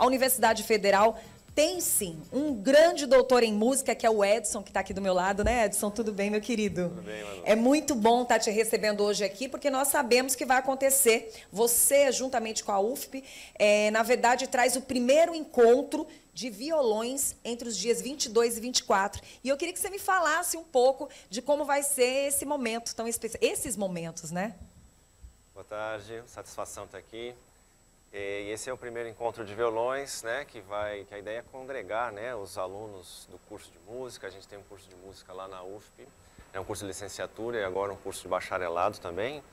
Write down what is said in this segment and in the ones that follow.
a Universidade Federal tem, sim, um grande doutor em música, que é o Edson, que está aqui do meu lado, né, Edson? Tudo bem, meu querido? Tudo bem, Manu. É muito bom estar te recebendo hoje aqui, porque nós sabemos que vai acontecer. Você, juntamente com a UFP, na verdade, traz o primeiro encontro de violões entre os dias 22 e 24. E eu queria que você me falasse um pouco de como vai ser esse momento tão especial. Esses momentos, né? Boa tarde, satisfação estar aqui. E esse é o primeiro encontro de violões, né, que a ideia é congregar, né, os alunos do curso de música. A gente tem um curso de música lá na UFP, é um curso de licenciatura e agora um curso de bacharelado também.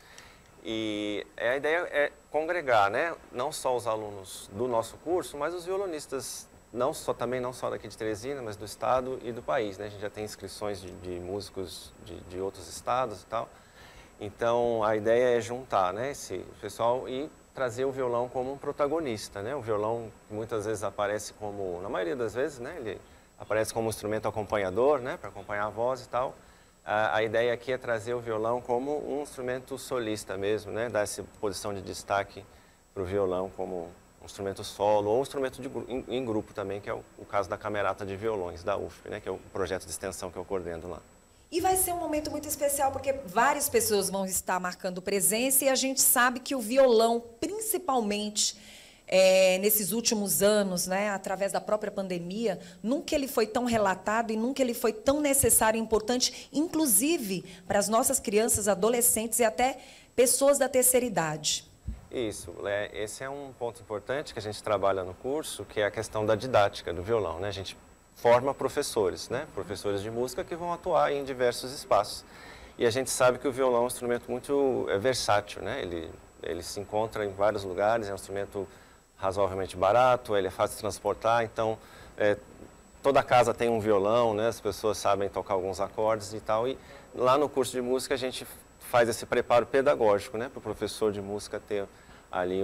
E a ideia é congregar, né, não só os alunos do nosso curso, mas os violonistas, também não só daqui de Teresina, mas do estado e do país, né? A gente já tem inscrições de músicos de outros estados e tal. Então, a ideia é juntar, né, esse pessoal e trazer o violão como um protagonista, né? O violão muitas vezes aparece como, na maioria das vezes, né, ele aparece como um instrumento acompanhador, né, para acompanhar a voz e tal. A ideia aqui é trazer o violão como um instrumento solista mesmo, né, dar essa posição de destaque para o violão como um instrumento solo ou um instrumento em grupo também, que é o caso da Camerata de Violões da UFP, né, que é o projeto de extensão que eu coordeno lá. E vai ser um momento muito especial, porque várias pessoas vão estar marcando presença e a gente sabe que o violão, principalmente nesses últimos anos, né, através da própria pandemia, nunca ele foi tão relatado e nunca ele foi tão necessário e importante, inclusive para as nossas crianças, adolescentes e até pessoas da terceira idade. Isso, esse é um ponto importante que a gente trabalha no curso, que é a questão da didática do violão, né? A gente forma professores, né? Professores de música que vão atuar em diversos espaços. E a gente sabe que o violão é um instrumento muito versátil, né? Ele se encontra em vários lugares, é um instrumento razoavelmente barato, ele é fácil de transportar, então toda casa tem um violão, né? As pessoas sabem tocar alguns acordes e tal. E lá no curso de música a gente faz esse preparo pedagógico, né? Para o professor de música ter ali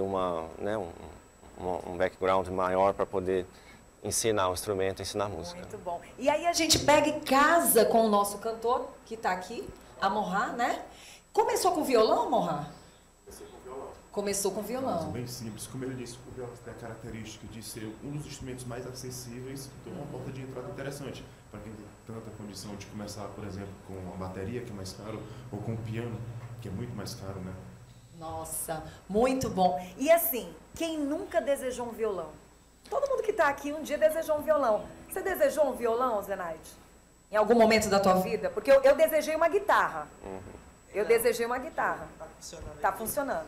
um background maior para poder ensinar o instrumento, ensinar música. Muito bom. E aí a gente pega e casa com o nosso cantor, que está aqui, Amorrá, né? Começou com violão, Amorrá? Comecei com violão. Começou com violão. Bem simples. Como ele disse, o violão tem a característica de ser um dos instrumentos mais acessíveis, então é uma porta de entrada interessante para quem tem tanta condição de começar, por exemplo, com a bateria, que é mais caro, ou com o piano, que é muito mais caro, né? Nossa, muito bom. E assim, quem nunca desejou um violão? Todo mundo que está aqui um dia desejou um violão. Você desejou um violão, Zenaide? Em algum momento da tua vida? Porque eu desejei uma guitarra. Eu desejei uma guitarra. Está funcionando.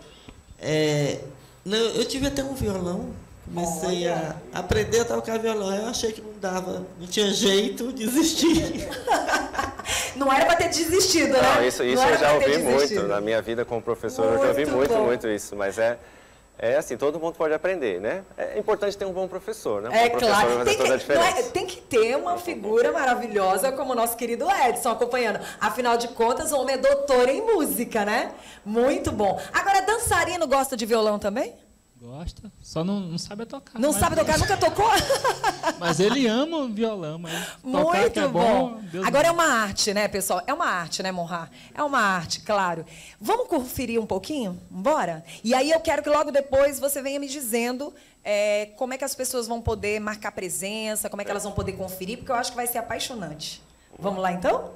Eu tive até um violão. Comecei a aprender a tocar violão. Eu achei que não dava, não tinha jeito, desisti. Não era para ter desistido, né? Não, isso eu já ouvi muito. Na minha vida como professor, eu já ouvi muito isso. Mas assim, todo mundo pode aprender, né? É importante ter um bom professor, né? Um bom professor claro. vai fazer toda a diferença. Tem que ter uma figura maravilhosa como o nosso querido Edson acompanhando. Afinal de contas, o homem é doutor em música, né? Muito bom. Agora, dançarino gosta de violão também? Gosta, só não sabe tocar. Não sabe tocar? Nunca tocou? Mas ele ama o violão, mas tocar muito que é bom. Deus Agora Deus. É uma arte, né, pessoal? É uma arte, né, Monra? É uma arte, claro. Vamos conferir um pouquinho? Bora? E aí eu quero que logo depois você venha me dizendo como é que as pessoas vão poder marcar presença, como é que elas vão poder conferir, porque eu acho que vai ser apaixonante. Vamos lá, então?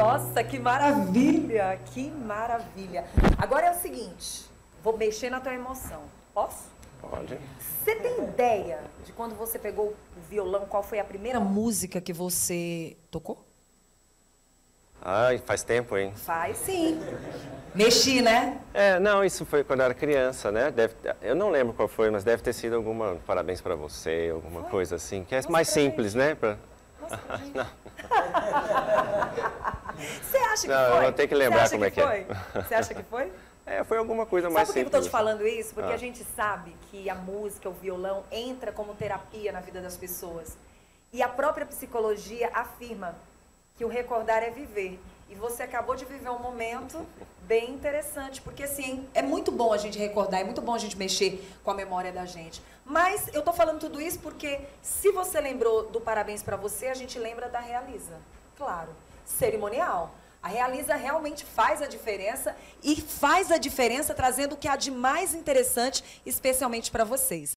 Nossa, que maravilha, que maravilha. Agora é o seguinte, vou mexer na tua emoção. Posso? Pode. Você tem ideia de quando você pegou o violão, qual foi a primeira música que você tocou? Ai, faz tempo, hein? Faz sim. Mexi, né? Não, isso foi quando eu era criança, né? Eu não lembro qual foi, mas deve ter sido alguma parabéns pra você, alguma coisa assim, que é mais simples, né? Não. Você acha que Não, foi? eu vou ter que lembrar como é que é. Você acha que foi? Foi alguma coisa mais Sabe por que eu simples. estou te falando isso? Porque a gente sabe que a música, o violão, entra como terapia na vida das pessoas. E a própria psicologia afirma que o recordar é viver. E você acabou de viver um momento bem interessante, porque assim, é muito bom a gente recordar, é muito bom a gente mexer com a memória da gente. Mas eu tô falando tudo isso porque se você lembrou do parabéns para você, a gente lembra da Realiza. Claro, cerimonial. A Realiza realmente faz a diferença e faz a diferença trazendo o que há de mais interessante, especialmente para vocês.